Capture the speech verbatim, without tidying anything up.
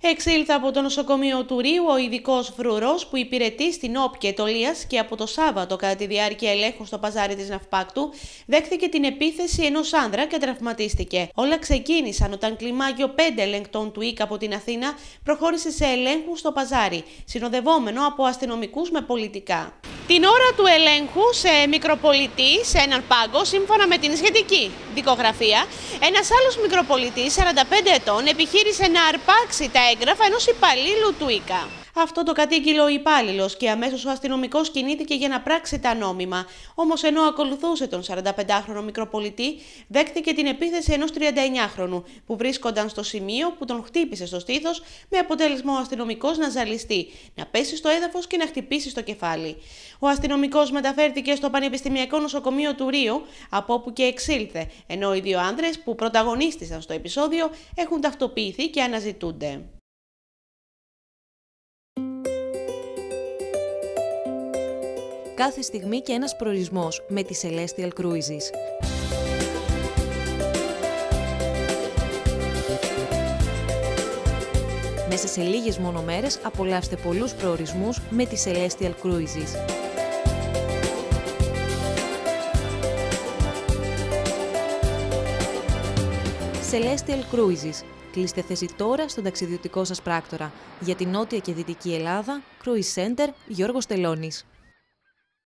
Εξήλθε από το νοσοκομείο του Ρίου ο ειδικός φρουρός που υπηρετεί στην Όπκια Ετωλείας και από το Σάββατο, κατά τη διάρκεια ελέγχου στο παζάρι της Ναυπάκτου, δέχθηκε την επίθεση ενός άνδρα και τραυματίστηκε. Όλα ξεκίνησαν όταν κλιμάκιο πέντε ελεγκτών του ΙΚ από την Αθήνα προχώρησε σε ελέγχου στο παζάρι, συνοδευόμενο από αστυνομικούς με πολιτικά. Την ώρα του ελέγχου σε μικροπολιτή, σε έναν πάγκο, σύμφωνα με την σχετική δικογραφία, ένας άλλος μικροπολιτής σαράντα πέντε ετών επιχείρησε να αρπάξει τα έγγραφα ενός υπαλλήλου του ΙΚΑ. Αυτό το κατήγγειλε ο υπάλληλος και αμέσως ο αστυνομικός κινήθηκε για να πράξει τα νόμιμα. Όμως ενώ ακολουθούσε τον σαρανταπεντάχρονο μικροπολιτή, δέχτηκε την επίθεση ενός τριανταεννιάχρονου που βρίσκονταν στο σημείο που τον χτύπησε στο στήθος, με αποτέλεσμα ο αστυνομικός να ζαλιστεί, να πέσει στο έδαφος και να χτυπήσει στο κεφάλι. Ο αστυνομικός μεταφέρθηκε στο Πανεπιστημιακό Νοσοκομείο του Ρίου, από όπου και εξήλθε, ενώ οι δύο άνδρες που πρωταγωνίστησαν στο επεισόδιο έχουν ταυτοποιηθεί και αναζητούνται. Κάθε στιγμή και ένας προορισμός με τη Celestial Cruises. Μέσα σε λίγες μόνο μέρες απολαύστε πολλούς προορισμούς με τη Celestial Cruises. Celestial Cruises. Κλείστε θέση τώρα στον ταξιδιωτικό σας πράκτορα. Για την νότια και δυτική Ελλάδα, Cruise Center Γιώργος Τελώνης.